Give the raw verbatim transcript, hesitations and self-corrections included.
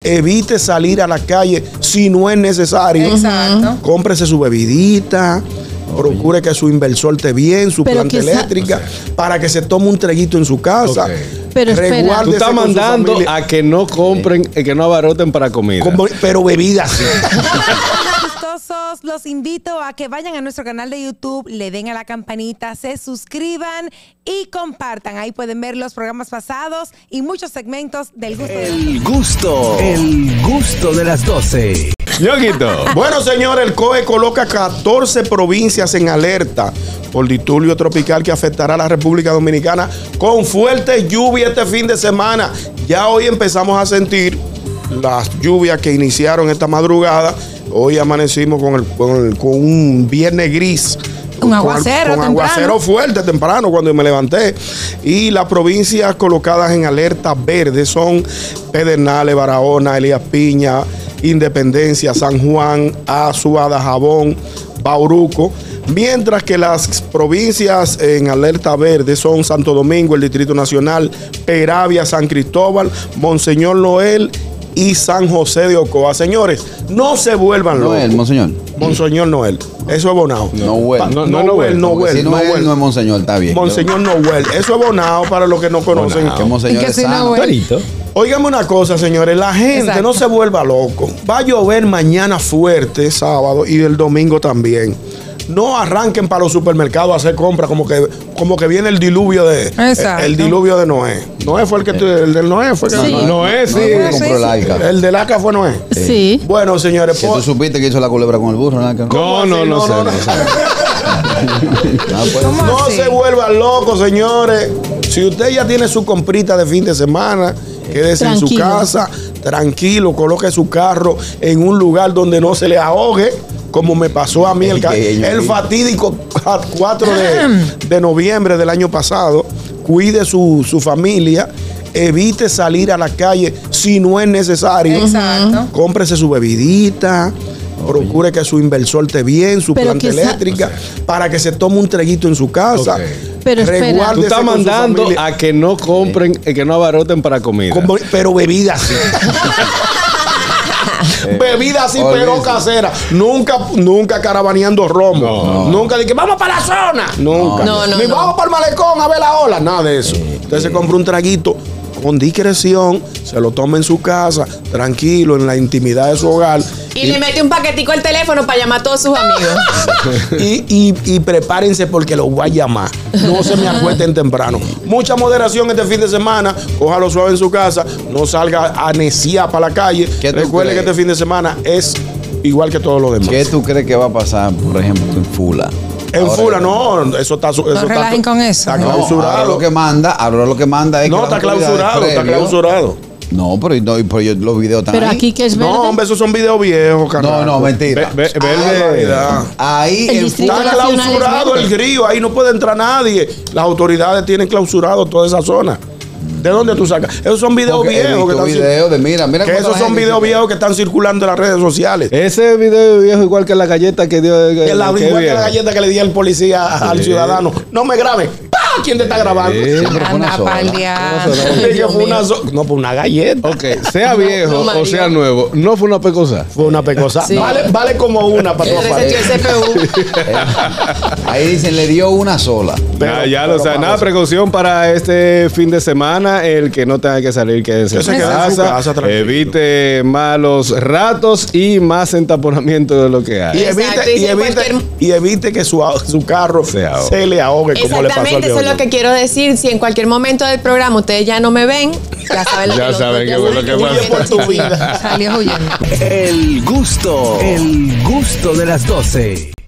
evite salir a la calle si no es necesario. Exacto. Cómprese su bebidita. Procure que su inversor esté bien, su Pero planta quizá- eléctrica, para que se tome un treguito en su casa. Okay. Pero espera. Resguárdese Tú estás con su mandando familia. a que no compren, eh, que no abarroten para comida. Como- pero bebidas sí. Gustosos, los invito a que vayan a nuestro canal de YouTube, le den a la campanita, se suscriban y compartan. Ahí pueden ver los programas pasados y muchos segmentos del gusto de El gusto, el gusto de las doce. Ñonguito. Bueno, señor, el C O E coloca catorce provincias en alerta por disturbio tropical que afectará a la República Dominicana con fuerte lluvia este fin de semana. Ya hoy empezamos a sentir las lluvias que iniciaron esta madrugada. Hoy amanecimos con, el, con, el- con un viernes gris. Un aguacero Con, con temprano. aguacero fuerte temprano cuando me levanté. Y las provincias colocadas en alerta verde son Pedernales, Barahona, Elías Piña, Independencia, San Juan, Azua, Dajabón, Bauruco. Mientras que las provincias en alerta verde son Santo Domingo, el Distrito Nacional, Peravia, San Cristóbal, Monseñor Noel y San José de Ocoa. Señores, no se vuelvan locos. Noel, monseñor. Monseñor Noel. Eso es bonao. No huele. Pa- No- No no huele, no Porque huele. si no, no es, huele. no es monseñor, está bien. Monseñor Noel. Eso es bonao para los que no conocen. Bonao. Que monseñor Y que es si no sano. huele. Clarito. Óigame una cosa, señores. La gente Exacto. no se vuelva loco. Va a llover mañana fuerte, sábado, y el domingo también. No arranquen para los supermercados a hacer compras como que, como que viene el diluvio de Exacto. el, diluvio de Noé. Noé fue el que tú- el del Noé fue que Sí. No es, sí. No, no, Sí, compró el sí. Arca. el del Aca fue Noé. Sí. Bueno, señores, Que po- tú supiste que hizo la culebra con el burro, ¿no? No, no, no, sé. no sé. No, pues, ¿Cómo no así? se vuelvan locos, señores. Si usted ya tiene su comprita de fin de semana, quédese en su Tranquilo. casa, tranquilo, coloque su carro en un lugar donde no se le ahogue, como me pasó a mí el, ca- el fatídico cuatro de, de noviembre del año pasado. Cuide su, su familia, evite salir a la calle si no es necesario. Exacto. Cómprese su bebidita. Procure que su inversor esté bien, su Pero planta quizá- eléctrica, para que se tome un treguito en su casa. Ok. Pero espera. Resguárdese Tú estás con su mandando familia. a que no compren, eh, que no abarroten para comida. Como- pero bebidas sí. Bebidas sí, Olvídese. pero casera. Nunca, nunca caravaneando romo. No. Nunca de que vamos para la zona. Nunca. No, no, Ni no. vamos para el malecón a ver la ola. Nada de eso. Usted se compra un traguito con discreción, se lo toma en su casa, tranquilo, en la intimidad de su hogar. Y le mete un paquetico al teléfono para llamar a todos sus amigos. Y, y- y prepárense porque los voy a llamar. No se me acuesten temprano. Mucha moderación este fin de semana. Cójalo suave en su casa. No salga a neciar para la calle. ¿Qué tú Recuerde que crees? este fin de semana es igual que todos los demás. ¿Qué tú crees que va a pasar, por ejemplo, en Fula? En Ahora Fula, que- no, eso está, eso está, relajen con eso. está No, ahora clausurado. lo que manda, ahora lo que manda es No, que está las autoridades clausurado, está previo- clausurado. No, pero, no, pero yo, los videos están Pero ahí. aquí que es verde. No, hombre, esos son videos viejos, carajo. No, no, mentira. Ve- ve- Ay, verde. barbaridad. Ahí El en distrito Fula- Está Nacional es clausurado verde. el grillo, ahí no puede entrar nadie. Las autoridades tienen clausurado toda esa zona. ¿De dónde tú sacas? Esos son videos porque he viejos que visto están cir- videos de mira, mira que cómo esos la son gente videos se- viejos que están circulando en las redes sociales. Ese video viejo igual que la galleta que dio. Que la, que igual que viejo. la galleta que le di al policía al ciudadano. No me grabe. ¡Pah! ¿Quién te está grabando? Sí. Pero fue una Anda sola. pa'l diablo. Dije, Dios fue una mío. so- no, pues una galleta. Ok, sea viejo no, o María. sea nuevo, no fue una pecosa. Fue una pecosa. Sí. Vale, vale como una para tu El apariencia. C P U. Ahí dicen, le dio una sola. Pero- Ya, ya pero lo saben. vamos. Nada, precaución para este fin de semana. El que no tenga que salir, quédese Que en se su quede en su casa. casa, tranquilo. Evite malos ratos y más entaponamiento de lo que Y hay. Exacto, evite, y y si evite, cualquier- y evite que su, su carro Se se, ahogue. le ahogue como le pasó al Exactamente, eso es viejo. lo que quiero decir. Si en cualquier momento del programa ustedes ya no me ven, ya saben lo Ya que lo- saben ya qué fue lo saben que yo Huye pasó. por tu vida. Salió huyendo. El gusto, el gusto de las doce.